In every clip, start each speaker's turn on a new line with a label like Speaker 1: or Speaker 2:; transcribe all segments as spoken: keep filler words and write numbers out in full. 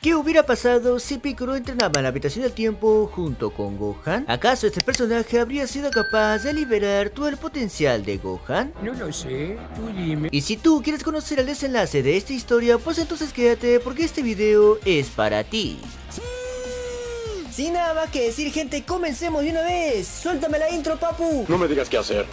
Speaker 1: ¿Qué hubiera pasado si Piccolo entrenaba en la habitación del tiempo junto con Gohan? ¿Acaso este personaje habría sido capaz de liberar todo el potencial de Gohan?
Speaker 2: No lo sé, tú dime.
Speaker 1: Y si tú quieres conocer el desenlace de esta historia, pues entonces quédate porque este video es para ti. Sin nada más que decir, gente, comencemos de una vez. Suéltame la intro, papu.
Speaker 3: No me digas qué hacer.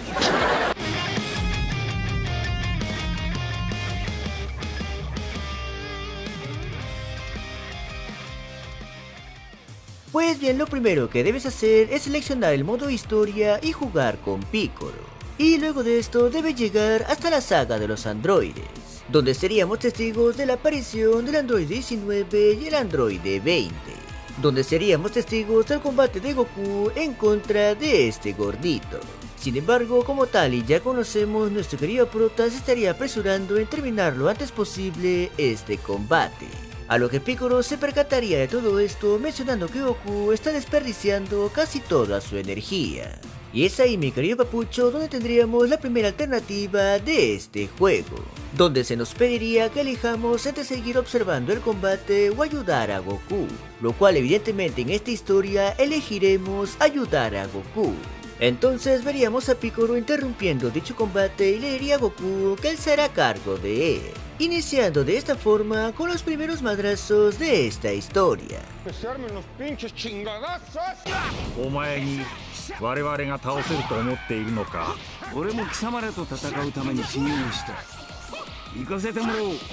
Speaker 1: Pues bien, lo primero que debes hacer es seleccionar el modo historia y jugar con Piccolo. Y luego de esto debes llegar hasta la saga de los androides, donde seríamos testigos de la aparición del androide diecinueve y el androide veinte, donde seríamos testigos del combate de Goku en contra de este gordito. Sin embargo, como tal y ya conocemos, nuestro querido prota se estaría apresurando en terminar lo antes posible este combate. A lo que Piccolo se percataría de todo esto mencionando que Goku está desperdiciando casi toda su energía. Y es ahí, mi querido papucho, donde tendríamos la primera alternativa de este juego, donde se nos pediría que elijamos entre seguir observando el combate o ayudar a Goku, lo cual evidentemente en esta historia elegiremos ayudar a Goku. Entonces veríamos a Piccolo interrumpiendo dicho combate y le diría a Goku que él se hará cargo de él, iniciando de esta forma con los primeros madrazos de esta historia.
Speaker 2: ¡Que se armen los pinches chingadazos!
Speaker 4: お前に我々が倒せると思っているのか。
Speaker 5: 俺も貴様らと戦うために修行した行かせてもらおう。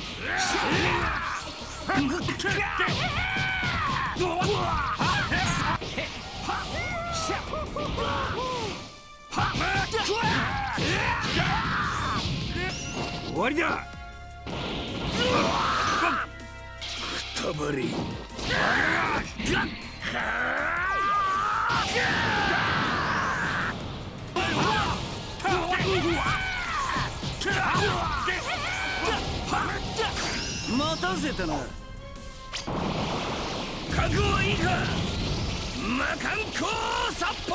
Speaker 5: 終わりだ。くたばり。待たせたな。覚悟はいいか。魔漢光殺法。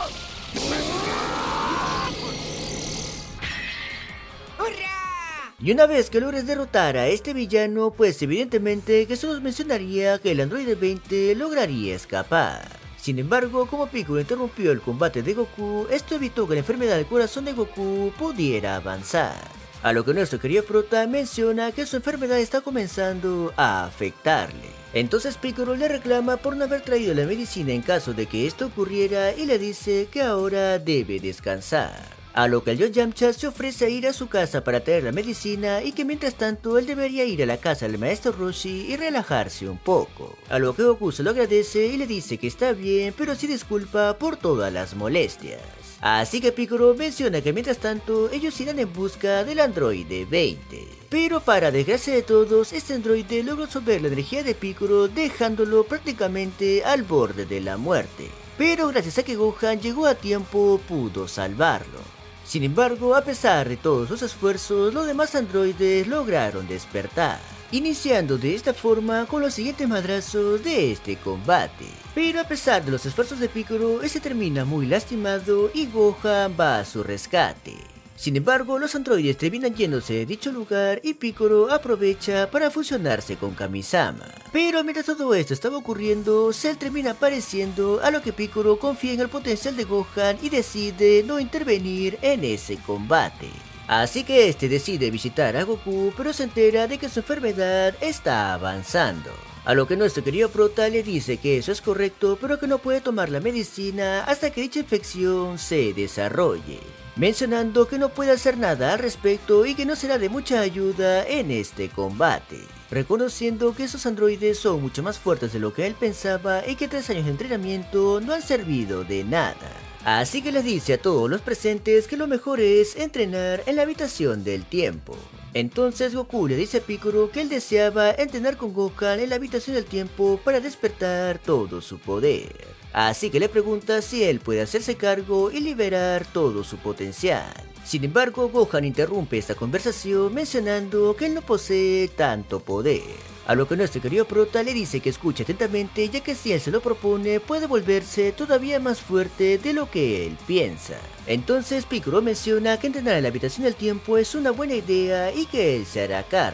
Speaker 1: Y una vez que logres derrotar a este villano, pues evidentemente que solo mencionaría que el androide veinte lograría escapar. Sin embargo, como Piccolo interrumpió el combate de Goku, esto evitó que la enfermedad del corazón de Goku pudiera avanzar. A lo que nuestro querido prota menciona que su enfermedad está comenzando a afectarle. Entonces Piccolo le reclama por no haber traído la medicina en caso de que esto ocurriera y le dice que ahora debe descansar. A lo que el Dios Yamcha se ofrece a ir a su casa para traer la medicina y que mientras tanto él debería ir a la casa del maestro Roshi y relajarse un poco. A lo que Goku se lo agradece y le dice que está bien, pero sí disculpa por todas las molestias. Así que Piccolo menciona que mientras tanto ellos irán en busca del androide veinte. Pero para desgracia de todos, este androide logró absorber la energía de Piccolo dejándolo prácticamente al borde de la muerte. Pero gracias a que Gohan llegó a tiempo pudo salvarlo. Sin embargo, a pesar de todos sus esfuerzos, los demás androides lograron despertar, iniciando de esta forma con los siguientes madrazos de este combate. Pero a pesar de los esfuerzos de Piccolo, este termina muy lastimado y Gohan va a su rescate. Sin embargo, los androides terminan yéndose de dicho lugar y Piccolo aprovecha para fusionarse con Kami-sama. Pero mientras todo esto estaba ocurriendo, Cell termina apareciendo, a lo que Piccolo confía en el potencial de Gohan y decide no intervenir en ese combate. Así que este decide visitar a Goku, pero se entera de que su enfermedad está avanzando. A lo que nuestro querido prota le dice que eso es correcto, pero que no puede tomar la medicina hasta que dicha infección se desarrolle, mencionando que no puede hacer nada al respecto y que no será de mucha ayuda en este combate, reconociendo que esos androides son mucho más fuertes de lo que él pensaba y que tres años de entrenamiento no han servido de nada. Así que les dice a todos los presentes que lo mejor es entrenar en la habitación del tiempo. Entonces Goku le dice a Piccolo que él deseaba entrenar con Gohan en la habitación del tiempo para despertar todo su poder. Así que le pregunta si él puede hacerse cargo y liberar todo su potencial. Sin embargo, Gohan interrumpe esta conversación mencionando que él no posee tanto poder. A lo que nuestro querido prota le dice que escuche atentamente, ya que si él se lo propone puede volverse todavía más fuerte de lo que él piensa. Entonces Piccolo menciona que entrenar en la habitación del tiempo es una buena idea y que él se hará cargo,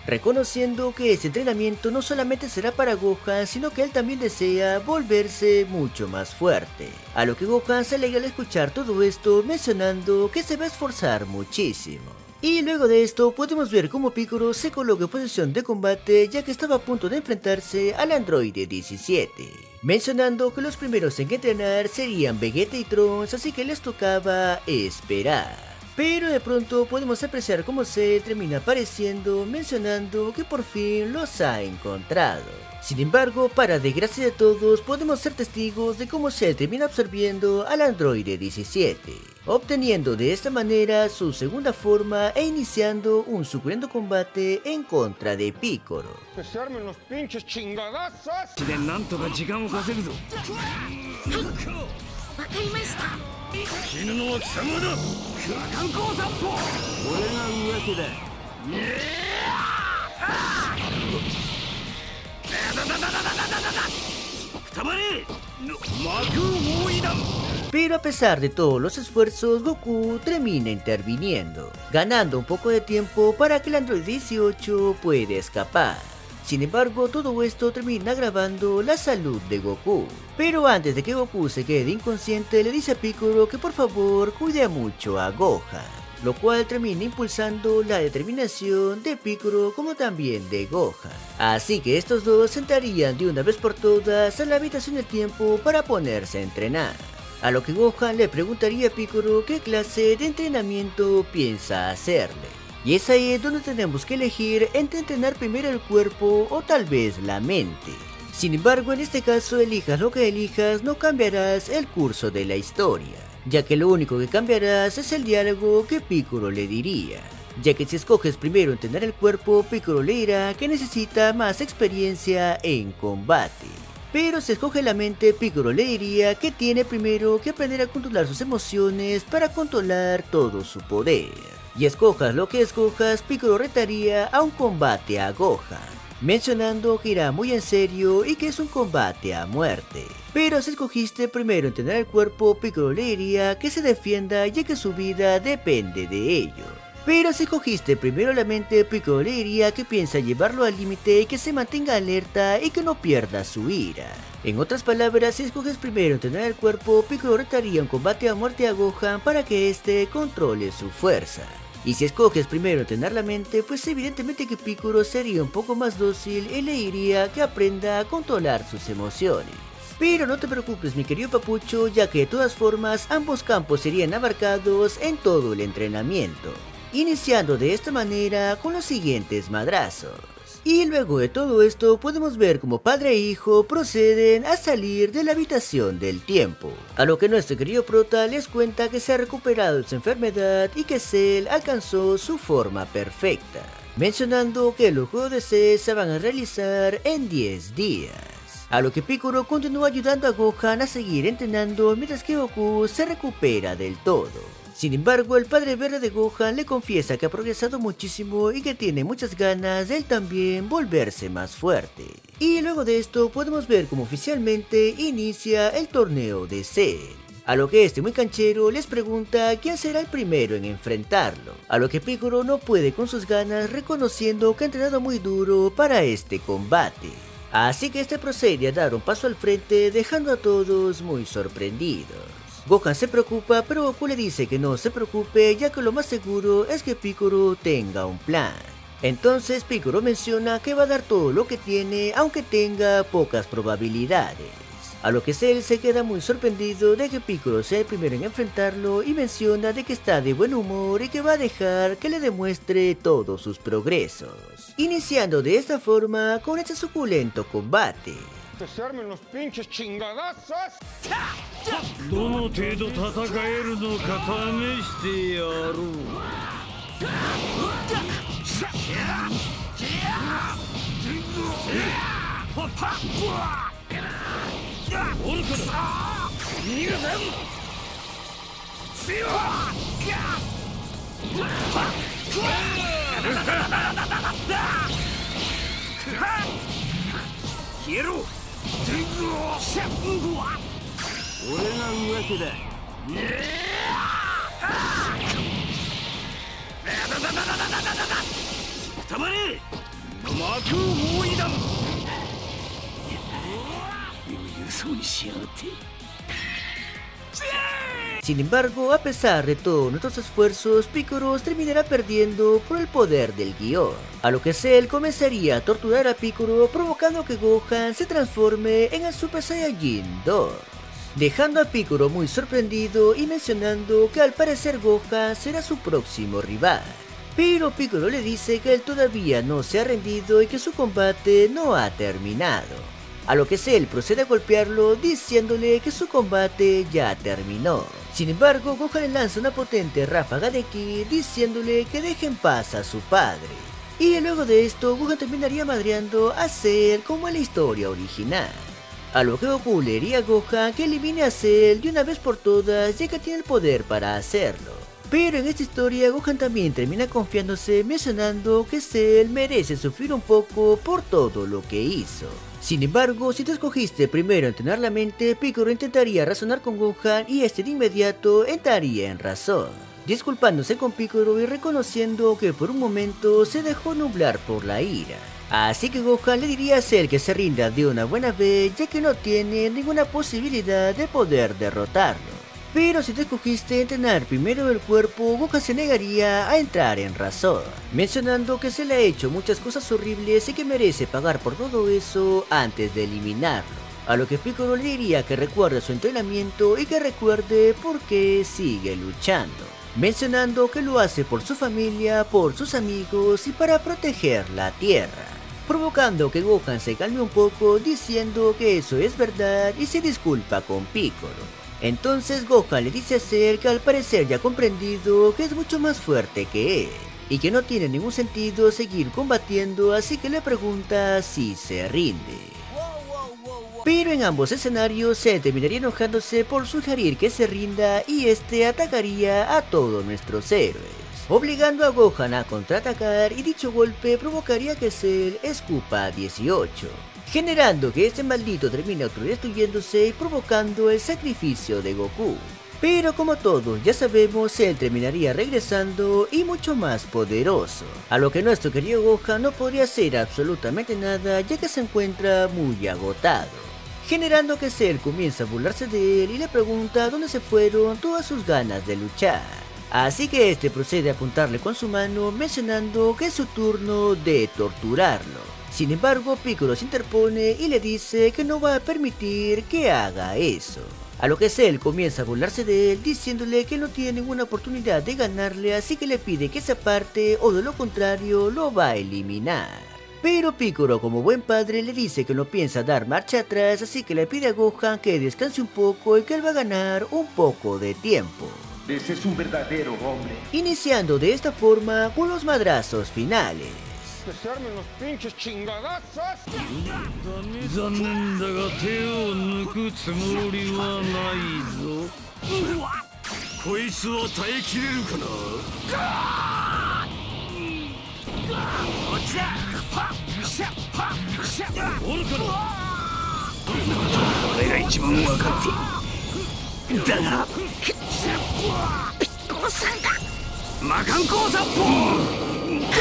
Speaker 1: reconociendo que este entrenamiento no solamente será para Gohan, sino que él también desea volverse mucho más fuerte. A lo que Gohan se alegra al escuchar todo esto, mencionando que se va a esforzar muchísimo. Y luego de esto podemos ver cómo Piccolo se coloca en posición de combate, ya que estaba a punto de enfrentarse al androide diecisiete, mencionando que los primeros en entrenar serían Vegeta y Trunks, así que les tocaba esperar. Pero de pronto podemos apreciar cómo Cell termina apareciendo, mencionando que por fin los ha encontrado. Sin embargo, para desgracia de todos, podemos ser testigos de cómo Cell termina absorbiendo al androide diecisiete, obteniendo de esta manera su segunda forma e iniciando un suculento combate en contra de Piccolo.
Speaker 2: Que se armen los pinches chingadazos.
Speaker 5: でなんとか時間を稼ぐぞ。
Speaker 3: わかりました。
Speaker 5: 死ぬのは貴様だ。観光散歩。俺が上手だ。くたばれ。幕大井だ。
Speaker 1: Pero a pesar de todos los esfuerzos, Goku termina interviniendo, ganando un poco de tiempo para que el androide dieciocho pueda escapar. Sin embargo, todo esto termina agravando la salud de Goku. Pero antes de que Goku se quede inconsciente, le dice a Piccolo que por favor cuide mucho a Gohan, lo cual termina impulsando la determinación de Piccolo como también de Gohan. Así que estos dos entrarían de una vez por todas a la habitación del tiempo para ponerse a entrenar. A lo que Gohan le preguntaría a Piccolo qué clase de entrenamiento piensa hacerle. Y es ahí donde tenemos que elegir entre entrenar primero el cuerpo o tal vez la mente. Sin embargo, en este caso, elijas lo que elijas, no cambiarás el curso de la historia, ya que lo único que cambiarás es el diálogo que Piccolo le diría. Ya que si escoges primero entrenar el cuerpo, Piccolo le dirá que necesita más experiencia en combate. Pero si escoge la mente, Piccolo le diría que tiene primero que aprender a controlar sus emociones para controlar todo su poder. Y escojas lo que escojas, Piccolo retaría a un combate a Gohan, mencionando que irá muy en serio y que es un combate a muerte. Pero si escogiste primero entrenar el cuerpo, Piccolo le diría que se defienda ya que su vida depende de ello. Pero si escogiste primero la mente, Piccolo le diría que piensa llevarlo al límite y que se mantenga alerta y que no pierda su ira. En otras palabras, si escoges primero entrenar el cuerpo, Piccolo retaría un combate a muerte a Gohan para que éste controle su fuerza. Y si escoges primero entrenar la mente, pues evidentemente que Piccolo sería un poco más dócil y le diría que aprenda a controlar sus emociones. Pero no te preocupes, mi querido papucho, ya que de todas formas ambos campos serían abarcados en todo el entrenamiento, iniciando de esta manera con los siguientes madrazos. Y luego de todo esto podemos ver como padre e hijo proceden a salir de la habitación del tiempo, a lo que nuestro querido prota les cuenta que se ha recuperado de su enfermedad y que Cell alcanzó su forma perfecta, mencionando que los juegos de Cell se van a realizar en diez días. A lo que Piccolo continúa ayudando a Gohan a seguir entrenando mientras que Goku se recupera del todo. Sin embargo, el padre verde de Gohan le confiesa que ha progresado muchísimo y que tiene muchas ganas de él también volverse más fuerte. Y luego de esto podemos ver cómo oficialmente inicia el torneo de Cell. A lo que este muy canchero les pregunta quién será el primero en enfrentarlo, a lo que Piccolo no puede con sus ganas, reconociendo que ha entrenado muy duro para este combate. Así que este procede a dar un paso al frente, dejando a todos muy sorprendidos. Gohan se preocupa, pero Goku le dice que no se preocupe, ya que lo más seguro es que Piccolo tenga un plan. Entonces Piccolo menciona que va a dar todo lo que tiene, aunque tenga pocas probabilidades. A lo que Cell se queda muy sorprendido de que Piccolo sea el primero en enfrentarlo y menciona de que está de buen humor y que va a dejar que le demuestre todos sus progresos, iniciando de esta forma con este suculento combate.
Speaker 2: Que se armen los pinches chingadazos.
Speaker 5: どの程度戦えるのか試してやろう。おるから逃がせん。強っ。消えろ。俺が上手だ。くたばれ。 魔空包囲弾。余裕そうにしやがって。
Speaker 1: Sin embargo, a pesar de todos nuestros esfuerzos, Piccolo terminará perdiendo por el poder del guión, a lo que Cell comenzaría a torturar a Piccolo, provocando que Gohan se transforme en el Super Saiyajin dos, dejando a Piccolo muy sorprendido y mencionando que al parecer Gohan será su próximo rival. Pero Piccolo le dice que él todavía no se ha rendido y que su combate no ha terminado, a lo que Cell procede a golpearlo diciéndole que su combate ya terminó. Sin embargo, Gohan le lanza una potente ráfaga de ki diciéndole que deje en paz a su padre. Y luego de esto, Gohan terminaría madreando a Cell como en la historia original, a lo que Goku le diría a Gohan que elimine a Cell de una vez por todas, ya que tiene el poder para hacerlo. Pero en esta historia Gohan también termina confiándose, mencionando que Cell merece sufrir un poco por todo lo que hizo. Sin embargo, si te escogiste primero entrenar la mente, Piccolo intentaría razonar con Gohan y este de inmediato entraría en razón, disculpándose con Piccolo y reconociendo que por un momento se dejó nublar por la ira. Así que Gohan le diría a Cell que se rinda de una buena vez, ya que no tiene ninguna posibilidad de poder derrotarlo. Pero si te escogiste entrenar primero el cuerpo, Gohan se negaría a entrar en razón, mencionando que se le ha hecho muchas cosas horribles y que merece pagar por todo eso antes de eliminarlo, a lo que Piccolo le diría que recuerde su entrenamiento y que recuerde por qué sigue luchando, mencionando que lo hace por su familia, por sus amigos y para proteger la tierra, provocando que Gohan se calme un poco diciendo que eso es verdad y se disculpa con Piccolo. Entonces Gohan le dice a Cell que al parecer ya ha comprendido que es mucho más fuerte que él y que no tiene ningún sentido seguir combatiendo, así que le pregunta si se rinde. Pero en ambos escenarios Cell terminaría enojándose por sugerir que se rinda y este atacaría a todos nuestros héroes, obligando a Gohan a contraatacar, y dicho golpe provocaría que Cell escupa dieciocho. Generando que este maldito termine autodestruyéndose y provocando el sacrificio de Goku. Pero como todos ya sabemos, él terminaría regresando y mucho más poderoso, a lo que nuestro querido Gohan no podría hacer absolutamente nada, ya que se encuentra muy agotado, generando que Cell comienza a burlarse de él y le pregunta dónde se fueron todas sus ganas de luchar. Así que este procede a apuntarle con su mano, mencionando que es su turno de torturarlo. Sin embargo, Piccolo se interpone y le dice que no va a permitir que haga eso, a lo que Cell comienza a burlarse de él diciéndole que no tiene ninguna oportunidad de ganarle, así que le pide que se aparte o de lo contrario lo va a eliminar. Pero Piccolo, como buen padre, le dice que no piensa dar marcha atrás, así que le pide a Gohan que descanse un poco y que él va a ganar un poco de tiempo.
Speaker 3: Ese es un verdadero hombre.
Speaker 1: Iniciando de esta forma con los madrazos finales.
Speaker 2: Que se armen los pinches chingadazos.
Speaker 5: 残念だが手を抜くつもりはないぞ。こいつは耐えきれるかな。こっちだ。おるかな。俺が一番分かっている。だがピッコロさんが魔漢光殺法。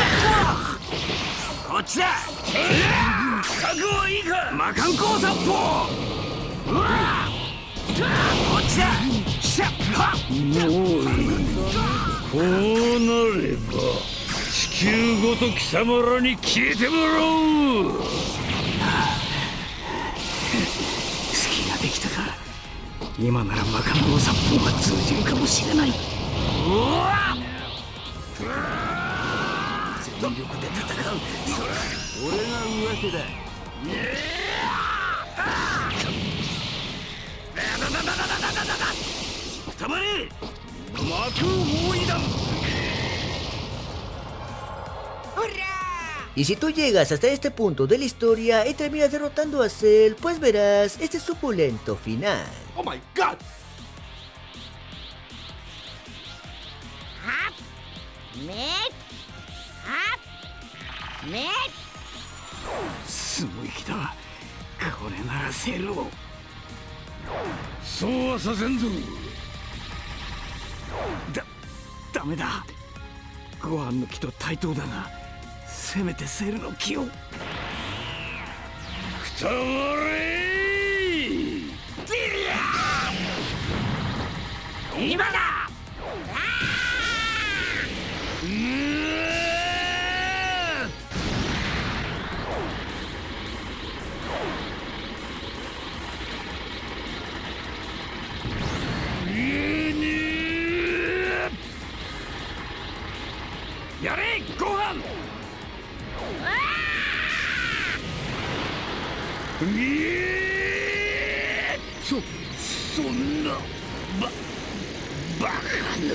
Speaker 5: こっちだ。覚悟はいいか。魔漢光殺法。こっちだ。もういい。こうなれば地球ごと貴様らに消えてもらおう。隙ができたか。今なら魔漢光殺法が通じるかもしれない。うわっ。全力で戦う。俺が上手だ。くたばれ。魔空包囲弾。
Speaker 1: Y si tú llegas hasta este punto de la historia y terminas derrotando a Cell, pues verás este suculento final.
Speaker 3: Oh my god.
Speaker 5: すごい気だ。これならセルを。そうはさせんぞ。だ、ダメだ。ご飯の木と対等だが、 せめてセルの気をくたばれ今だ。やれご飯。そそんなババカな。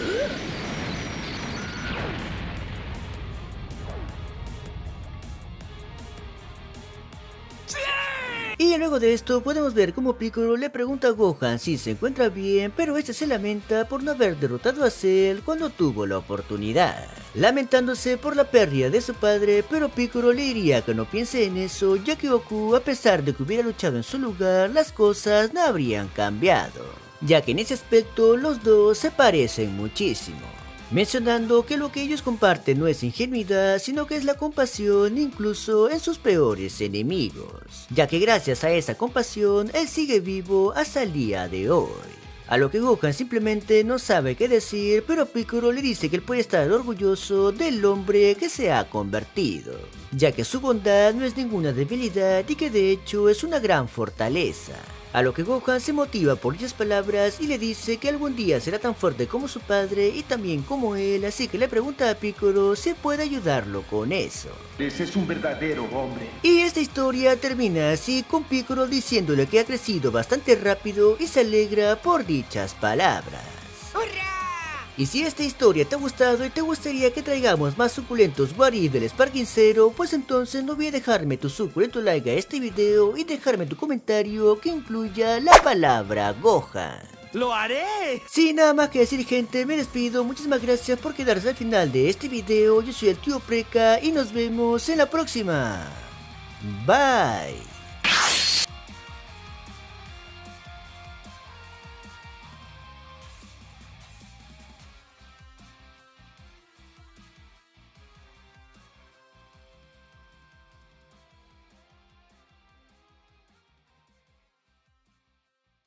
Speaker 1: Y luego de esto podemos ver como Piccolo le pregunta a Gohan si se encuentra bien, pero este se lamenta por no haber derrotado a Cell cuando tuvo la oportunidad, lamentándose por la pérdida de su padre, pero Piccolo le diría que no piense en eso, ya que Goku, a pesar de que hubiera luchado en su lugar, las cosas no habrían cambiado, ya que en ese aspecto los dos se parecen muchísimo, mencionando que lo que ellos comparten no es ingenuidad, sino que es la compasión incluso en sus peores enemigos, ya que gracias a esa compasión él sigue vivo hasta el día de hoy. A lo que Gohan simplemente no sabe qué decir, pero Piccolo le dice que él puede estar orgulloso del hombre que se ha convertido, ya que su bondad no es ninguna debilidad y que de hecho es una gran fortaleza. A lo que Gohan se motiva por dichas palabras y le dice que algún día será tan fuerte como su padre y también como él, así que le pregunta a Piccolo si puede ayudarlo con eso.
Speaker 3: Ese es un verdadero hombre.
Speaker 1: Y esta historia termina así, con Piccolo diciéndole que ha crecido bastante rápido y se alegra por dichas palabras. ¡Hurra! Y si esta historia te ha gustado y te gustaría que traigamos más suculentos What If del Sparking Zero, pues entonces no olvides dejarme tu suculento like a este video y dejarme tu comentario que incluya la palabra Gohan.
Speaker 5: ¡Lo haré!
Speaker 1: Sin nada más que decir, gente, me despido. Muchísimas gracias por quedarse al final de este video. Yo soy el tío Preca y nos vemos en la próxima. Bye.